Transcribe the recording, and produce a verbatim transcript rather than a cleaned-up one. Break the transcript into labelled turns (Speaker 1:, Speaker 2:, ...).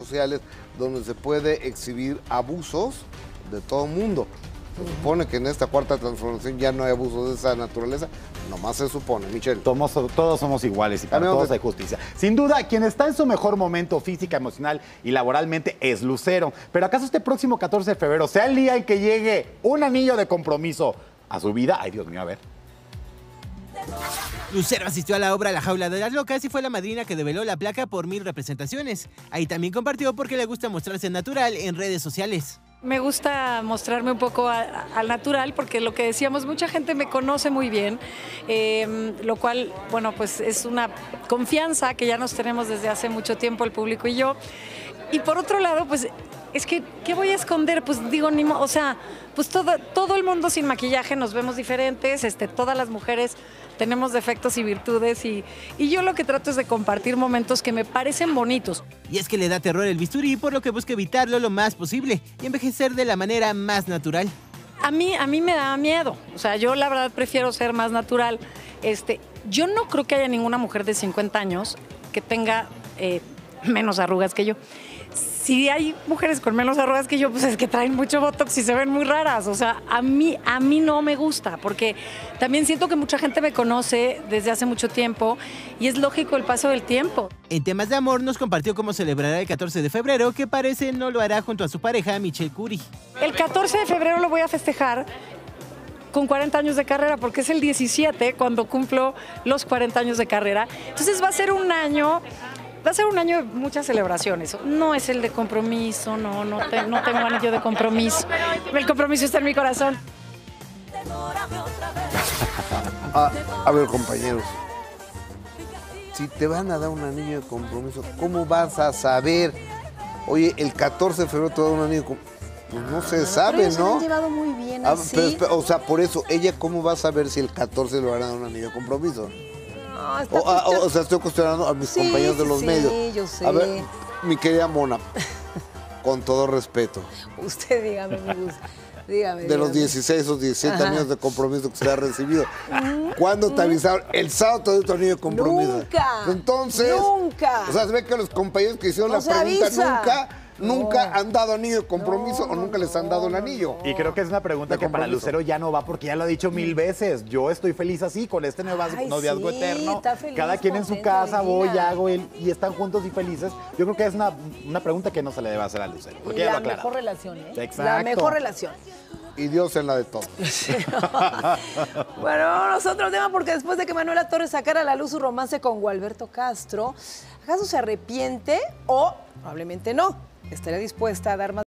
Speaker 1: sociales donde se puede exhibir abusos de todo mundo. Se supone que en esta cuarta transformación ya no hay abusos de esa naturaleza, nomás se supone, Michelle.
Speaker 2: Todos, todos somos iguales y para
Speaker 1: Amigos
Speaker 2: todos
Speaker 1: de...
Speaker 2: hay justicia. Sin duda, quien está en su mejor momento física, emocional y laboralmente es Lucero. Pero ¿acaso este próximo catorce de febrero sea el día en que llegue un anillo de compromiso a su vida? Ay, Dios mío, a ver.
Speaker 3: Lucero asistió a la obra La Jaula de las Locas y fue la madrina que develó la placa por mil representaciones. Ahí también compartió porque le gusta mostrarse natural en redes sociales.
Speaker 4: Me gusta mostrarme un poco al natural porque lo que decíamos, mucha gente me conoce muy bien, eh, lo cual, bueno, pues es una confianza que ya nos tenemos desde hace mucho tiempo el público y yo. Y por otro lado, pues es que, ¿qué voy a esconder? Pues digo, ni mo- o sea, pues todo, todo el mundo sin maquillaje nos vemos diferentes, este, todas las mujeres tenemos defectos y virtudes y, y yo lo que trato es de compartir momentos que me parecen bonitos.
Speaker 3: Y es que le da terror el bisturí, por lo que busca evitarlo lo más posible y envejecer de la manera más natural.
Speaker 4: A mí, a mí me da miedo, o sea, yo la verdad prefiero ser más natural. Este, yo no creo que haya ninguna mujer de cincuenta años que tenga eh, menos arrugas que yo. Si hay mujeres con menos arrugas que yo, pues es que traen mucho botox y se ven muy raras. O sea, a mí, a mí no me gusta, porque también siento que mucha gente me conoce desde hace mucho tiempo y es lógico el paso del tiempo.
Speaker 3: En temas de amor nos compartió cómo celebrará el catorce de febrero, que parece no lo hará junto a su pareja Michelle Curie.
Speaker 4: El catorce de febrero lo voy a festejar con cuarenta años de carrera, porque es el diecisiete cuando cumplo los cuarenta años de carrera. Entonces va a ser un año... Va a ser un año de muchas celebraciones. No es el de compromiso, no, no, te, no tengo anillo de compromiso. El compromiso está en mi corazón.
Speaker 1: A, a ver, compañeros, si te van a dar un anillo de compromiso, ¿cómo vas a saber? Oye, el catorce de febrero te va a dar un anillo de compromiso. Pues no se sabe,
Speaker 5: pero ellos
Speaker 1: ¿no?
Speaker 5: han llevado muy bien
Speaker 1: Ah,
Speaker 5: así.
Speaker 1: pero, pero, o sea, por eso, ¿ella cómo va a saber si el catorce le van a dar un anillo de compromiso?
Speaker 5: No, está
Speaker 1: O, ah,
Speaker 5: justo-
Speaker 1: o, o sea, estoy cuestionando a mis
Speaker 5: Sí,
Speaker 1: compañeros de
Speaker 5: sí,
Speaker 1: los
Speaker 5: sí,
Speaker 1: medios.
Speaker 5: yo sé.
Speaker 1: A ver, mi querida Mona, con todo respeto,
Speaker 5: Usted dígame, mi gusto. Dígame,
Speaker 1: de los
Speaker 5: dígame.
Speaker 1: dieciséis o diecisiete
Speaker 5: Ajá.
Speaker 1: años de compromiso que se ha recibido, ¿cuándo te avisaron? El sábado te dio tu anillo de compromiso.
Speaker 5: Nunca.
Speaker 1: Entonces,
Speaker 5: Nunca.
Speaker 1: o sea, se ve que los compañeros que hicieron
Speaker 5: No
Speaker 1: la
Speaker 5: se
Speaker 1: pregunta
Speaker 5: avisa.
Speaker 1: nunca, nunca
Speaker 5: No.
Speaker 1: han dado anillo de compromiso
Speaker 5: No,
Speaker 1: o nunca
Speaker 5: no,
Speaker 1: les han dado el anillo.
Speaker 2: Y creo que es una pregunta
Speaker 1: De
Speaker 2: que para
Speaker 1: compromiso.
Speaker 2: Lucero ya no va porque ya lo ha dicho mil veces. Yo estoy feliz así, con este noviazgo,
Speaker 5: Ay,
Speaker 2: noviazgo
Speaker 5: sí,
Speaker 2: eterno.
Speaker 5: está feliz,
Speaker 2: Cada quien en su
Speaker 5: contento,
Speaker 2: casa, voy,
Speaker 5: divina.
Speaker 2: hago él y están juntos y felices. Yo creo que es una, una pregunta que no se le debe hacer a Lucero. Porque
Speaker 5: Y
Speaker 2: ella lo
Speaker 5: la
Speaker 2: aclara.
Speaker 5: mejor relación, ¿eh?
Speaker 2: Exacto.
Speaker 5: La mejor relación.
Speaker 1: Y Dios en la de todos.
Speaker 5: Bueno, nosotros tema porque después de que Manuela Torres sacara a la luz su romance con Gualberto Castro, ¿acaso se arrepiente o probablemente no? ¿Estaría dispuesta a dar más